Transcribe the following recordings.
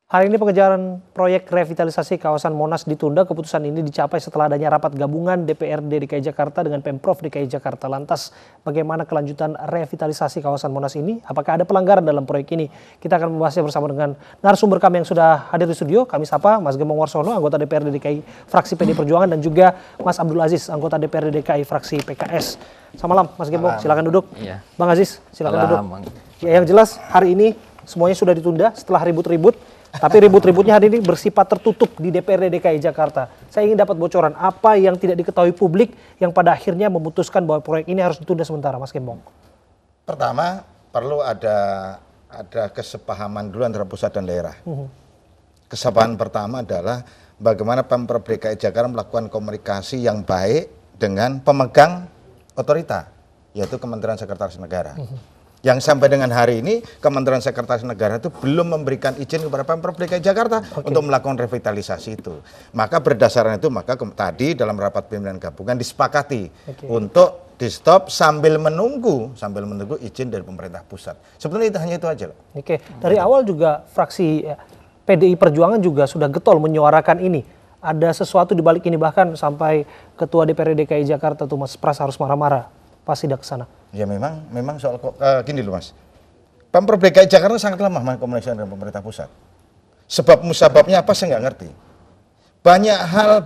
Hari ini pengejaran proyek revitalisasi kawasan Monas ditunda. Keputusan ini dicapai setelah adanya rapat gabungan DPRD DKI Jakarta dengan Pemprov DKI Jakarta. Lantas bagaimana kelanjutan revitalisasi kawasan Monas ini? Apakah ada pelanggaran dalam proyek ini? Kita akan membahasnya bersama dengan narasumber kami yang sudah hadir di studio. Kami sapa Mas Gembong Warsono, anggota DPRD DKI fraksi PD Perjuangan, dan juga Mas Abdul Aziz, anggota DPRD DKI fraksi PKS. Selamat malam Mas Gembong, silakan duduk. Iya. Bang Aziz, silakan duduk. Ya, yang jelas hari ini semuanya sudah ditunda setelah ribut-ribut. Tapi ribut-ributnya hari ini bersifat tertutup di DPRD DKI Jakarta. Saya ingin dapat bocoran apa yang tidak diketahui publik yang pada akhirnya memutuskan bahwa proyek ini harus ditunda sementara, Mas Gembong. Pertama, perlu ada kesepahaman dulu antara pusat dan daerah. Kesepahaman pertama adalah bagaimana Pemprov DKI Jakarta melakukan komunikasi yang baik dengan pemegang otorita, yaitu Kementerian Sekretaris Negara. Yang sampai dengan hari ini Kementerian Sekretaris Negara itu belum memberikan izin kepada Pemprov DKI Jakarta untuk melakukan revitalisasi itu. Maka berdasarkan itu tadi dalam rapat pimpinan gabungan disepakati untuk di stop sambil menunggu izin dari pemerintah pusat. Sebetulnya hanya itu aja. Dari awal juga fraksi PDI Perjuangan juga sudah getol menyuarakan ini. Ada sesuatu di balik ini, bahkan sampai Ketua DPRD DKI Jakarta tuh Mas Pras harus marah-marah. Pasti tidak ke sana. Ya memang soal gini loh Mas. Pemprov DKI Jakarta sangat lemah komunikasi dengan pemerintah pusat. Sebab musababnya apa saya nggak ngerti. Banyak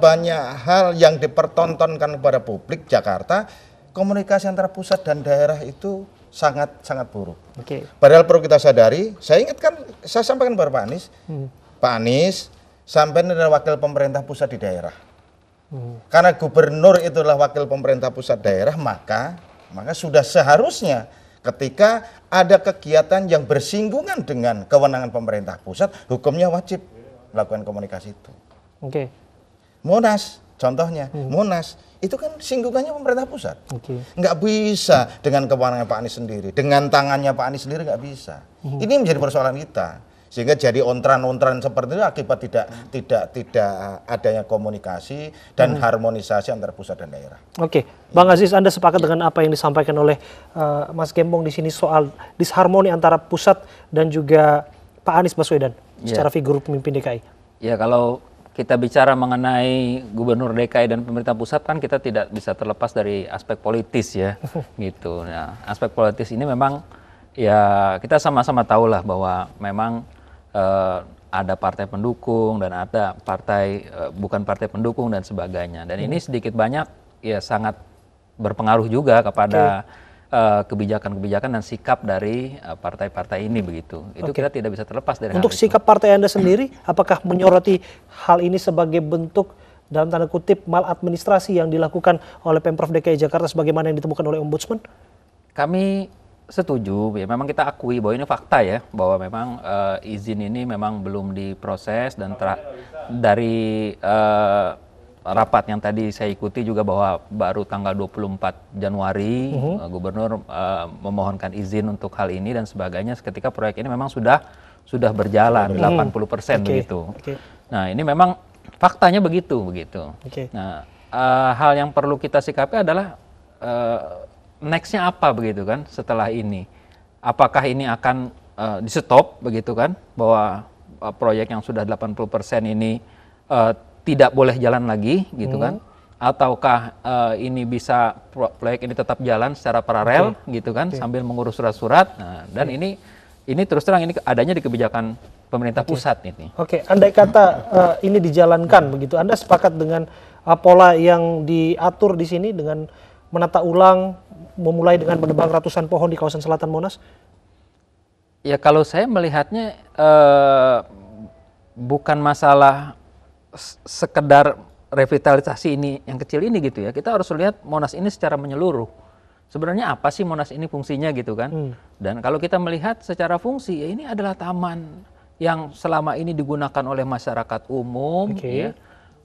hal yang dipertontonkan kepada publik Jakarta, komunikasi antara pusat dan daerah itu sangat buruk. Padahal perlu kita sadari, saya sampaikan kepada Pak Anies. Pak Anies sampai adalah wakil pemerintah pusat di daerah. Karena gubernur itulah wakil pemerintah pusat daerah, maka sudah seharusnya ketika ada kegiatan yang bersinggungan dengan kewenangan pemerintah pusat, hukumnya wajib melakukan komunikasi itu. Monas, contohnya, Monas itu kan singgungannya pemerintah pusat. Nggak bisa dengan kewenangan Pak Anies sendiri, dengan tangannya Pak Anies sendiri nggak bisa. Ini menjadi persoalan kita. Sehingga jadi ontran-ontran seperti itu akibat tidak adanya komunikasi dan harmonisasi antara pusat dan daerah. Bang Aziz, Anda sepakat dengan apa yang disampaikan oleh Mas Gembong di sini soal disharmoni antara pusat dan juga Pak Anies Baswedan secara figur pemimpin DKI? Ya, kalau kita bicara mengenai Gubernur DKI dan pemerintah pusat kan kita tidak bisa terlepas dari aspek politis ya, gitu. Nah, aspek politis ini memang ya kita sama-sama tahu lah bahwa memang ada partai pendukung dan ada partai bukan partai pendukung dan sebagainya. Dan ini sedikit banyak ya sangat berpengaruh juga kepada kebijakan-kebijakan dan sikap dari partai-partai ini begitu. Itu kita tidak bisa terlepas dari Untuk hal itu. Sikap partai Anda sendiri, apakah menyoroti hal ini sebagai bentuk dalam tanda kutip maladministrasi yang dilakukan oleh Pemprov DKI Jakarta sebagaimana yang ditemukan oleh Ombudsman? Kami setuju, ya memang kita akui bahwa ini fakta ya, bahwa memang izin ini memang belum diproses dan dari rapat yang tadi saya ikuti juga bahwa baru tanggal 24 Januari Gubernur memohonkan izin untuk hal ini dan sebagainya ketika proyek ini memang sudah berjalan 80% begitu. Nah, ini memang faktanya begitu. Nah, hal yang perlu kita sikapi adalah next-nya apa begitu kan setelah ini? Apakah ini akan di-stop begitu kan? Bahwa proyek yang sudah 80% ini tidak boleh jalan lagi gitu kan? Ataukah ini bisa proyek ini tetap jalan secara paralel gitu kan? Sambil mengurus surat-surat. Nah, dan ini terus terang ini adanya di kebijakan pemerintah pusat ini. Andai kata ini dijalankan begitu, Anda sepakat dengan pola yang diatur di sini dengan menata ulang, memulai dengan menebang ratusan pohon di kawasan selatan Monas? Ya kalau saya melihatnya bukan masalah sekedar revitalisasi ini yang kecil ini gitu ya. Kita harus lihat Monas ini secara menyeluruh. Sebenarnya apa sih Monas ini fungsinya gitu kan? Dan kalau kita melihat secara fungsi, ya ini adalah taman yang selama ini digunakan oleh masyarakat umum. Ya.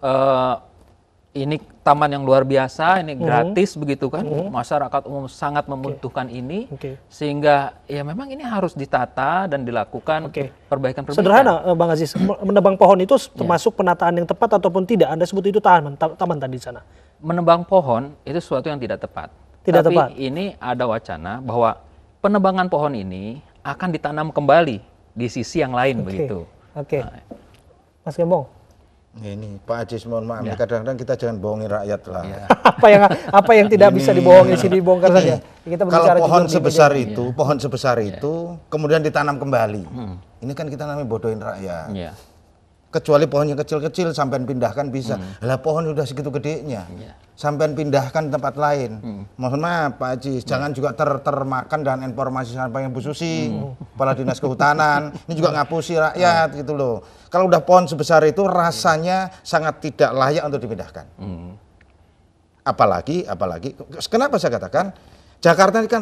Ini taman yang luar biasa, ini gratis begitu kan, masyarakat umum sangat membutuhkan ini, sehingga ya memang ini harus ditata dan dilakukan perbaikan-perbaikan. Sederhana Bang Aziz, menebang pohon itu termasuk penataan yang tepat ataupun tidak? Anda sebut itu taman tadi di sana. Menebang pohon itu sesuatu yang tidak tepat. Tapi ini ada wacana bahwa penebangan pohon ini akan ditanam kembali di sisi yang lain begitu. Oke. Mas Gembong. Ini Pak Ajis, mohon maaf, kadang-kadang kita jangan bohongin rakyat lah. apa yang tidak bisa dibohongi di sini dibongkar saja. Kita Kalau berbicara pohon jujur di sebesar media. itu, pohon sebesar itu, kemudian ditanam kembali. Ini kan kita namanya bodohin rakyat. Iya. Kecuali pohonnya kecil-kecil, sampean pindahkan bisa. Lah pohon udah segitu gedenya, sampean pindahkan tempat lain. Mohon maaf Pak Ajis, jangan juga termakan dengan informasi sampai yang Bu Susi, Kepala Dinas Kehutanan. Ini juga ngapusi rakyat gitu loh. Kalau udah pohon sebesar itu rasanya sangat tidak layak untuk dipindahkan. Apalagi, kenapa saya katakan Jakarta ini kan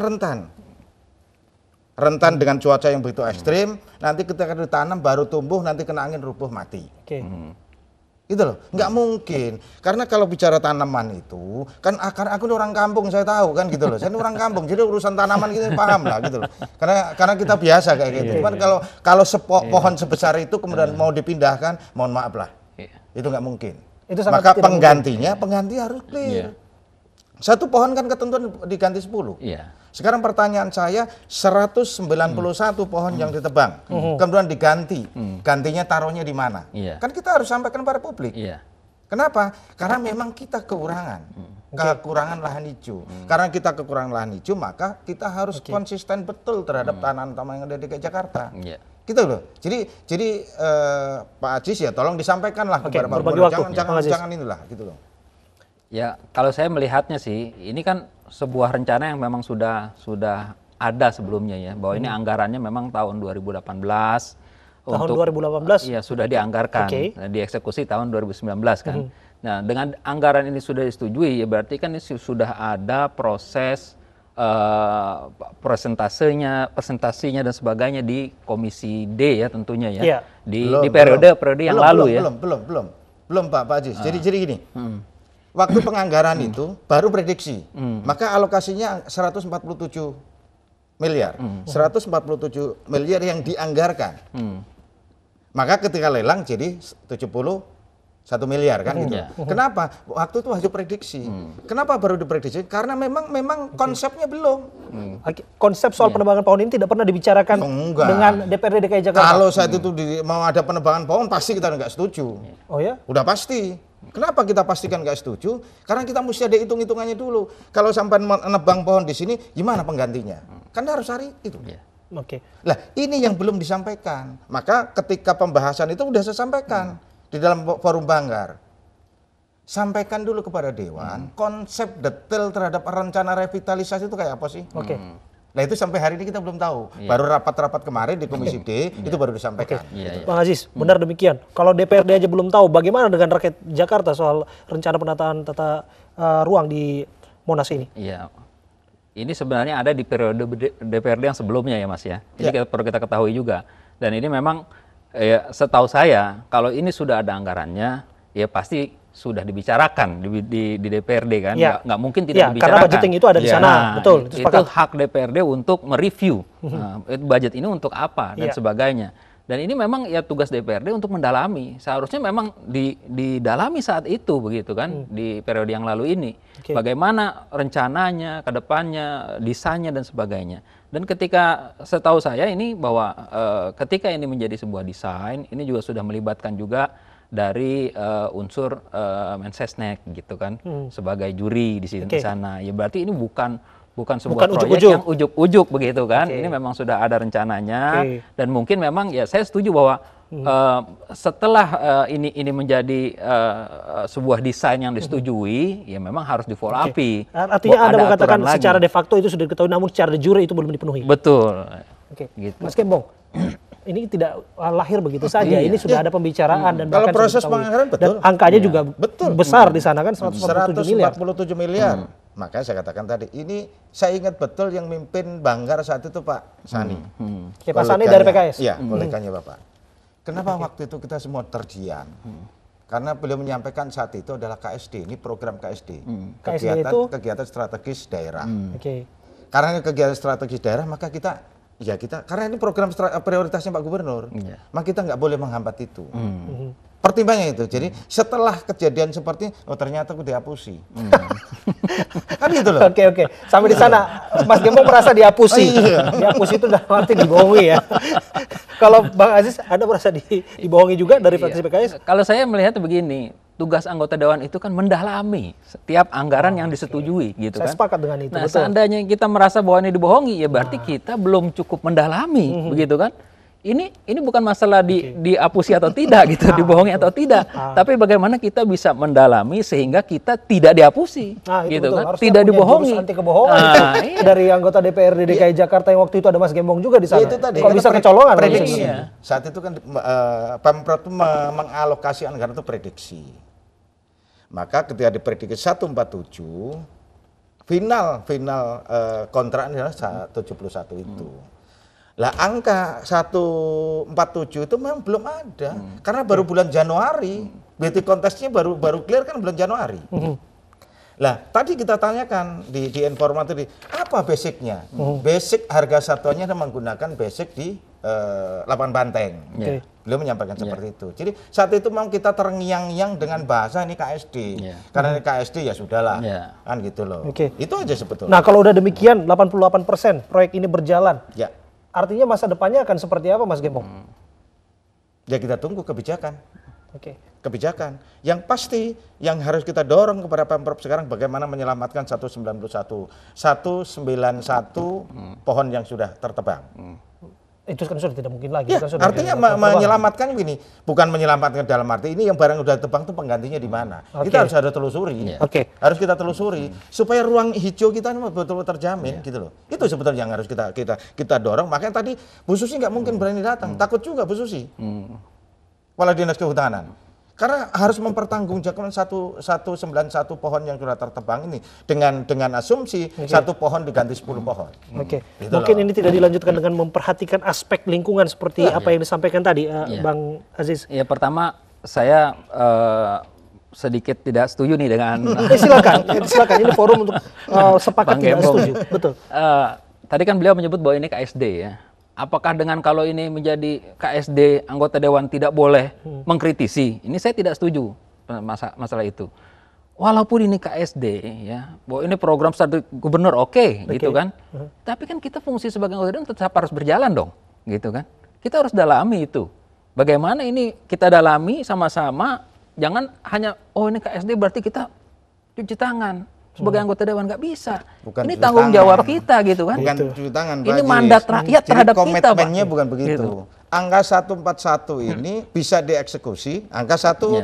rentan dengan cuaca yang begitu ekstrim, nanti ketika ditanam baru tumbuh, nanti kena angin rubuh mati. Oke. Gitu loh, nggak mungkin. Karena kalau bicara tanaman itu, kan aku ini orang kampung, saya tahu kan gitu loh. Saya ini orang kampung, jadi urusan tanaman kita paham lah gitu loh. Karena kita biasa kayak gitu. Cuman kalau pohon sebesar itu kemudian mau dipindahkan, mohon maaf lah, itu nggak mungkin. Itu sangat Maka tidak pengganti harus clear. Satu pohon kan ketentuan diganti 10. Iya. Sekarang pertanyaan saya, 191 pohon yang ditebang, kemudian diganti, gantinya taruhnya di mana? Iya. Kan kita harus sampaikan kepada publik. Iya. Kenapa? Karena memang kita kekurangan lahan hijau. Karena kita kekurangan lahan hijau, maka kita harus konsisten betul terhadap tanaman-tanaman yang ada di Jakarta. Iya. Gitu loh. Jadi Pak Ajis ya tolong disampaikanlah kepada Pak berbagi Gubernur. waktu. Jangan inilah gitu loh. Ya, kalau saya melihatnya sih, ini kan sebuah rencana yang memang sudah ada sebelumnya ya, bahwa ini anggarannya memang tahun 2018. Tahun 2018? Iya, sudah dianggarkan, dieksekusi tahun 2019 kan. Nah, dengan anggaran ini sudah disetujui, ya berarti kan ini sudah ada proses presentasinya dan sebagainya di Komisi D ya tentunya ya. Iya. Di periode yang lalu ya. Belum Pak Ajis. Jadi gini. Waktu penganggaran itu baru prediksi, maka alokasinya 147 miliar, 147 miliar yang dianggarkan. Maka ketika lelang jadi 71 miliar kan gitu. Kenapa? Waktu itu hasil prediksi. Kenapa baru diprediksi? Karena memang konsepnya belum. Konsep soal penebangan pohon ini tidak pernah dibicarakan dengan DPRD DKI Jakarta. Kalau saat itu mau ada penebangan pohon pasti kita nggak setuju. Oh ya? Udah pasti. Kenapa kita pastikan nggak setuju? Karena kita mesti ada hitung-hitungannya dulu. Kalau sampai menebang pohon di sini, gimana penggantinya? Kan harus cari itu. Oke. Lah ini yang belum disampaikan. Maka ketika pembahasan itu udah saya sampaikan di dalam forum Banggar. Sampaikan dulu kepada Dewan konsep detail terhadap rencana revitalisasi itu kayak apa sih? Oke. Nah itu sampai hari ini kita belum tahu. Baru rapat-rapat kemarin di Komisi D itu baru disampaikan. Bang Aziz, benar demikian. Kalau DPRD aja belum tahu, bagaimana dengan rakyat Jakarta soal rencana penataan tata ruang di Monas ini? Iya. Ini sebenarnya ada di periode DPRD yang sebelumnya ya Mas ya. Ini perlu kita ketahui juga. Dan ini memang setahu saya kalau ini sudah ada anggarannya, ya pasti sudah dibicarakan di DPRD kan, nggak mungkin tidak dibicarakan. Karena budgeting itu ada di sana, betul. Itu hak DPRD untuk mereview budget ini untuk apa dan sebagainya. Dan ini memang ya tugas DPRD untuk mendalami. Seharusnya memang didalami saat itu begitu kan di periode yang lalu ini. Bagaimana rencananya, ke depannya, desainnya dan sebagainya. Dan ketika setahu saya ini bahwa ketika ini menjadi sebuah desain, ini juga sudah melibatkan juga dari unsur Mensesnek gitu kan sebagai juri di sana. Ya berarti ini bukan sebuah proyek yang ujuk-ujuk begitu kan. Ini memang sudah ada rencananya dan mungkin memang ya saya setuju bahwa setelah ini menjadi sebuah desain yang disetujui, ya memang harus di-follow up. Artinya Anda mengatakan secara de facto itu sudah diketahui, namun secara de jure itu belum dipenuhi. Betul. Gitu. Mas Gembong, ini tidak lahir begitu saja. Ini sudah ada pembicaraan dan kalau proses penganggaran betul. Dan angkanya juga besar di sana kan 147 miliar. Makanya saya katakan tadi, ini saya ingat betul yang mimpin Banggar saat itu Pak Sani. Pak Sani dari PKS? Iya, koleganya Bapak. Kenapa waktu itu kita semua terdiam? Karena beliau menyampaikan saat itu adalah KSD, ini program KSD. Kegiatan strategis daerah. Karena ini kegiatan strategis daerah, maka kita karena ini program prioritasnya Pak Gubernur, maka kita nggak boleh menghambat itu. Pertimbangannya itu. Jadi setelah kejadian seperti oh ternyata aku dihapusi. Kan gitu loh. Oke. Sampai di sana Mas Gembong merasa dihapusi. Dihapusi itu udah arti dibohongi ya. Kalau Bang Aziz ada merasa dibohongi juga dari fraksi PKS? Kalau saya melihat begini, tugas anggota dewan itu kan mendalami setiap anggaran yang disetujui gitu Saya kan. sepakat dengan itu. Nah, betul. seandainya kita merasa bahwa ini dibohongi, ya berarti kita belum cukup mendalami, begitu kan? Ini bukan masalah dihapusi atau tidak gitu, dibohongi atau tidak, tapi bagaimana kita bisa mendalami sehingga kita tidak dihapusi, Nah, itu gitu betul. kan? Harusnya Tidak punya dibohongi. jurus anti kebohongan Iya. dari anggota DPRD DKI Jakarta yang waktu itu ada Mas Gembong juga di sana. Ya, itu tadi. Kok Karena bisa kecolongan? prediksi. maksudnya? Saat itu kan Pemprov itu mengalokasi anggaran itu prediksi. Maka ketika diprediksi 147, final kontraknya adalah 71 itu. Lah angka 147 itu memang belum ada karena baru bulan Januari. Beauty contestnya baru clear kan bulan Januari. Lah tadi kita tanyakan di informat tadi apa basicnya? Basic harga satuannya menggunakan basic di Lapangan Banteng. Oke. Beliau menyampaikan seperti itu. Jadi saat itu memang kita terngiang-ngiang dengan bahasa ini KSD. Karena ini KSD ya sudahlah. Kan gitu loh. Oke. Itu aja sebetulnya. Nah kalau udah demikian 88% proyek ini berjalan. Ya. Artinya masa depannya akan seperti apa Mas Gembong? Ya kita tunggu kebijakan. Oke. Kebijakan. Yang pasti yang harus kita dorong kepada Pemprov sekarang bagaimana menyelamatkan 191 pohon yang sudah tertebang. Itu kan sudah tidak mungkin lagi. Ya, kan sudah artinya tidak tertebang. menyelamatkan gini, bukan menyelamatkan dalam arti ini yang barang udah tebang tuh penggantinya di mana. Oke. Kita harus ada telusuri. Oke. Harus kita telusuri supaya ruang hijau kita ini betul-betul terjamin gitu loh. Itu sebetulnya yang harus kita dorong. Makanya tadi Bu Susi nggak mungkin berani datang, takut juga Bu Susi. Kepala Dinas Kehutanan. Karena harus mempertanggungjawabkan 191 pohon yang sudah tertebang ini dengan asumsi satu pohon diganti 10 pohon. Oke. Gitu Mungkin loh. ini tidak dilanjutkan dengan memperhatikan aspek lingkungan seperti apa yang disampaikan tadi Bang Aziz. Ya pertama saya sedikit tidak setuju nih dengan Silakan. Ini forum untuk sepakat Bang tidak Gembong. setuju. Betul. Tadi kan beliau menyebut bahwa ini KSD ya. Apakah dengan kalau ini menjadi KSD anggota dewan tidak boleh mengkritisi? Ini saya tidak setuju masalah itu. Walaupun ini KSD ya, bahwa ini program strategi gubernur oke, gitu kan. Tapi kan kita fungsi sebagai anggota dewan tetap harus berjalan dong, gitu kan. Kita harus dalami itu. Bagaimana ini kita dalami sama-sama, jangan hanya oh ini KSD berarti kita cuci tangan. Sebagai anggota dewan nggak bisa. Bukan ini cuci tanggung tangan. jawab kita gitu kan. Bukan cuci tangan, Pak Ini Haji. mandat rakyat Jadi terhadap kita, Pak. komitmennya bukan begitu. Gitu. Angka 141 ini bisa dieksekusi, angka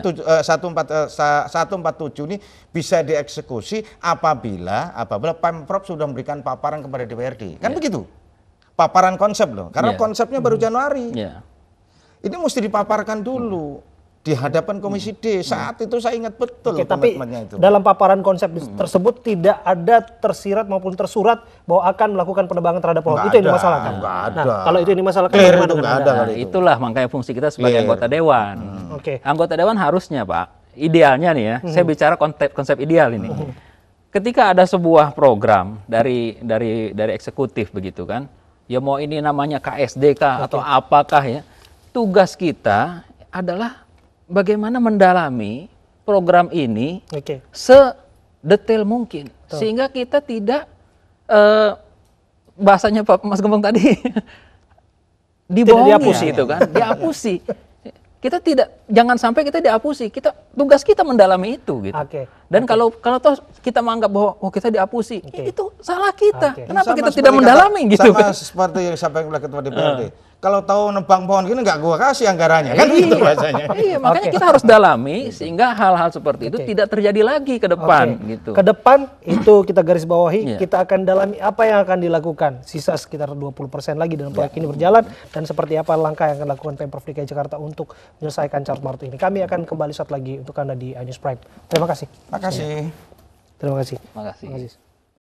147 ini bisa dieksekusi apabila Pemprov sudah memberikan paparan kepada DPRD. Kan begitu. Paparan konsep loh. Karena konsepnya baru Januari. Ini mesti dipaparkan dulu di hadapan Komisi D. Saat itu saya ingat betul Oke, tapi komitmennya itu. dalam paparan konsep tersebut tidak ada tersirat maupun tersurat bahwa akan melakukan penebangan terhadap pohon. Nggak Itu yang ada, dimasalahkan. nggak Nah, ada. kalau itu yang dimasalahkan Clear bagaimana itu dengan nggak Anda? ada. Nah, kali itu. itulah makanya fungsi kita sebagai Clear. anggota dewan. Oke. Anggota dewan harusnya Pak, idealnya nih ya, saya bicara konsep ideal ini. Ketika ada sebuah program dari eksekutif begitu kan, ya mau ini namanya KSD kah atau apakah ya, tugas kita adalah bagaimana mendalami program ini Oke. sedetail mungkin sehingga kita tidak bahasanya Pak Mas Gembong tadi dibohongi dihapusi. itu kan, dihapusi. Kita jangan sampai kita dihapusi. Tugas kita mendalami itu gitu. Oke. Dan kalau toh kita menganggap bahwa kita dihapusi, itu salah kita. Oke. Kenapa Sama kita seperti tidak mendalami gitu sama kan? seperti yang disampaikan oleh Ketua DPRD. Kalau tahu nebang pohon gini nggak gua kasih anggarannya, kan gitu bahasanya. Iya, makanya Oke. kita harus dalami sehingga hal-hal seperti itu tidak terjadi lagi ke depan Oke. gitu. Ke depan itu kita garis bawahi, Iya. kita akan dalami apa yang akan dilakukan. Sisa sekitar 20% lagi dalam proyek ini berjalan dan seperti apa langkah yang akan dilakukan Pemprov DKI Jakarta untuk menyelesaikan Carut Marut ini. Kami akan kembali saat lagi untuk Anda di iNews Prime. Terima kasih. Makasih. Terima kasih. Makasih. Terima kasih.